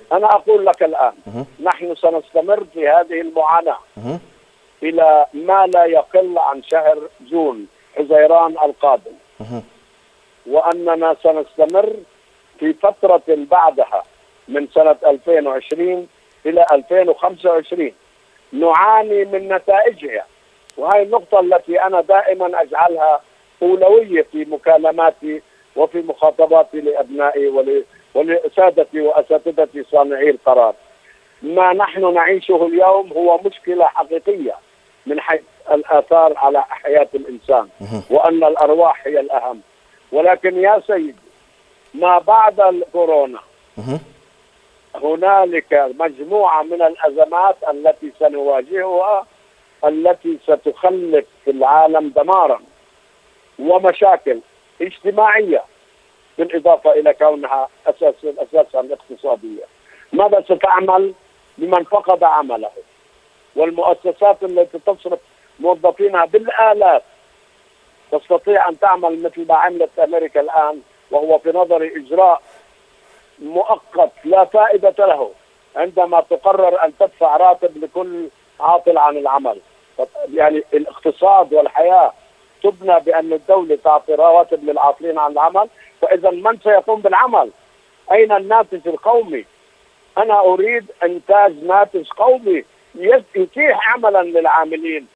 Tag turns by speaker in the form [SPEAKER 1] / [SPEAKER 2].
[SPEAKER 1] أنا أقول لك الآن نحن سنستمر في هذه المعاناة إلى ما لا يقل عن شهر جون حزيران القادم، وأننا سنستمر في فترة بعدها من سنة 2020 إلى 2025 نعاني من نتائجها. وهي النقطة التي أنا دائما أجعلها أولوية في مكالماتي وفي مخاطباتي لأبنائي ولسادتي وأساتذتي صانعي القرار. ما نحن نعيشه اليوم هو مشكلة حقيقية من حيث الآثار على حياة الإنسان، وأن الأرواح هي الأهم. ولكن يا سيدي، ما بعد الكورونا هنالك مجموعة من الأزمات التي سنواجهها، التي ستخلف في العالم دمارا ومشاكل اجتماعية، بالإضافة إلى كونها أساسا اقتصادية. ماذا ستعمل بمن فقد عمله، والمؤسسات التي تصرف موظفينها بالآلاف تستطيع أن تعمل مثل ما عملت أمريكا الآن، وهو في نظري إجراء مؤقت لا فائدة له، عندما تقرر أن تدفع راتب لكل عاطل عن العمل. يعني الاقتصاد والحياة تبنى بأن الدولة تعطي رواتب للعاطلين عن العمل، فإذا من سيقوم بالعمل؟ أين الناتج القومي؟ أنا أريد إنتاج ناتج قومي يتيح عملا للعاملين